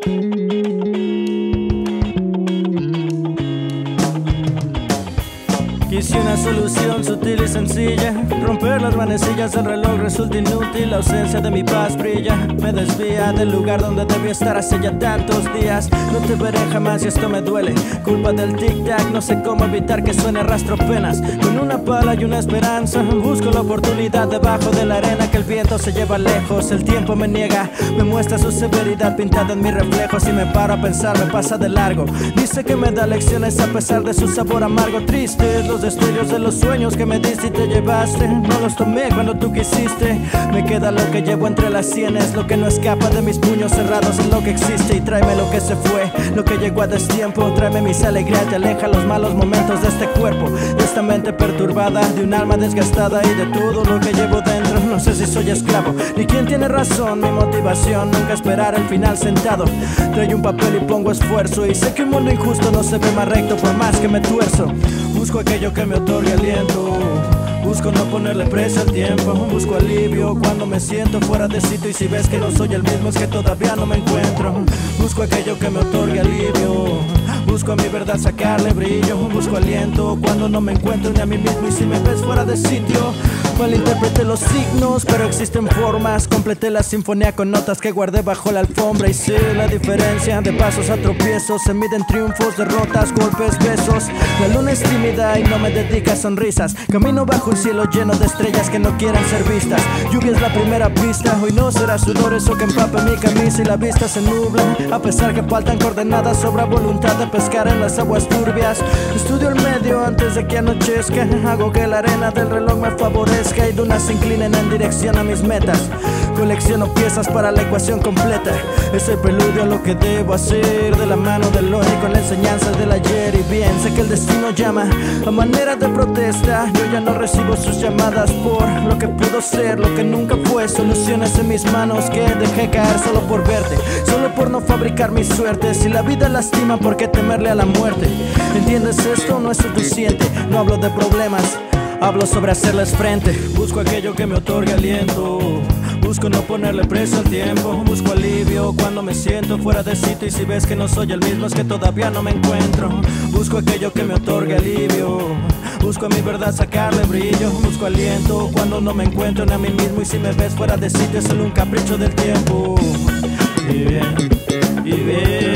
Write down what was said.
Quise una solución sutil y sencilla, romper las manecillas del reloj resulta inútil. La ausencia de mi paz brilla, me desvía del lugar donde debí estar hace ya tantos días. No te veré jamás y esto me duele, culpa del tic-tac. No sé cómo evitar que suene rastro penas. Con una pala y una esperanza busco la oportunidad debajo de la arena que el viento se lleva lejos. El tiempo me niega, me muestra su severidad pintada en mi reflejo. Si me paro a pensar me pasa de largo. Dice que me da lecciones a pesar de su sabor amargo. Tristes los destellos de los sueños que me diste y te llevaste. No los tomé cuando tú quisiste. Me queda lo que llevo entre las sienes, lo que no escapa de mis puños cerrados en lo que existe. Y tráeme lo que se fue, lo que llegó a destiempo. Tráeme mis alegrías y aleja los malos momentos de este cuerpo, de esta mente perturbada, de un alma desgastada y de todo lo que llevo dentro. No sé si soy esclavo, ni quién tiene razón. Mi motivación, nunca esperar el final sentado. Traigo un papel y pongo esfuerzo, y sé que un mundo injusto no se ve más recto por más que me tuerzo. Busco aquello que me otorgue aliento, busco no ponerle precio al tiempo. Busco alivio cuando me siento fuera de sitio, y si ves que no soy el mismo es que todavía no me encuentro. Busco aquello que me otorgue alivio, busco a mi verdad sacarle brillo. Busco aliento cuando no me encuentro ni a mí mismo, y si me ves fuera de sitio. Malinterpreté los signos, pero existen formas. Completé la sinfonía con notas que guardé bajo la alfombra. Y sé la diferencia de pasos a tropiezos. Se miden triunfos, derrotas, golpes, besos. La luna es tímida y no me dedica sonrisas. Camino bajo un cielo lleno de estrellas que no quieran ser vistas. Lluvia es la primera pista, hoy no será sudor eso que empape mi camisa y la vista se nubla. A pesar que faltan coordenadas, sobra voluntad de pescar en las aguas turbias. Estudio el medio antes de que anochezca. Hago que la arena del reloj me favorezca y dunas se inclinen en dirección a mis metas. Colecciono piezas para la ecuación completa. Es el preludio a lo que debo hacer, de la mano del hoy con la enseñanza del ayer. Y bien, sé que el destino llama a manera de protesta. Yo ya no recibo sus llamadas por lo que pudo ser, lo que nunca fue. Soluciones en mis manos que dejé caer solo por verte, solo por no fabricar mi suerte. Si la vida lastima, ¿por qué temerle a la muerte? ¿Entiendes esto? No es suficiente. No hablo de problemas, hablo sobre hacerles frente. Busco aquello que me otorgue aliento, busco no ponerle precio al tiempo. Busco alivio cuando me siento fuera de sitio, y si ves que no soy el mismo es que todavía no me encuentro. Busco aquello que me otorgue alivio, busco a mi verdad sacarle brillo. Busco aliento cuando no me encuentro ni a mí mismo, y si me ves fuera de sitio es solo un capricho del tiempo. Y bien, y bien.